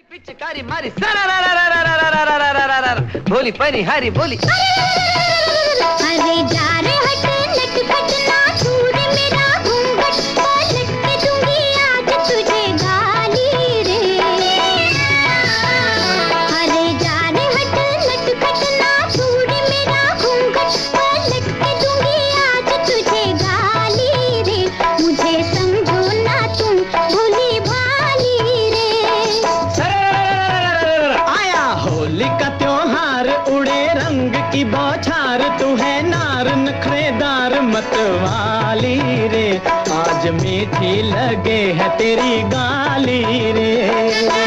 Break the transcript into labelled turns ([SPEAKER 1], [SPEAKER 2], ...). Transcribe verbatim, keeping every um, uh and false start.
[SPEAKER 1] पिचकारी मारी सारा रा रा रा रा रा रा रा रा रा रा भोली परी हरी बोली।
[SPEAKER 2] अरे जा रे हट नटखट ना दूर मेरा घूंघट पलट के दूंगी आज तुझे गाली रे। अरे जा रे हट नटखट ना दूर मेरा घूंघट पलट के दूंगी आज तुझे गाली रे। मुझे समझो ना तुम भोली भाली रे।
[SPEAKER 3] आया होली का त्योहार उड़े रंग की बौछार तू है नार नखरेदार मतवाली रे। आज मीठी लगे है तेरी गाली रे।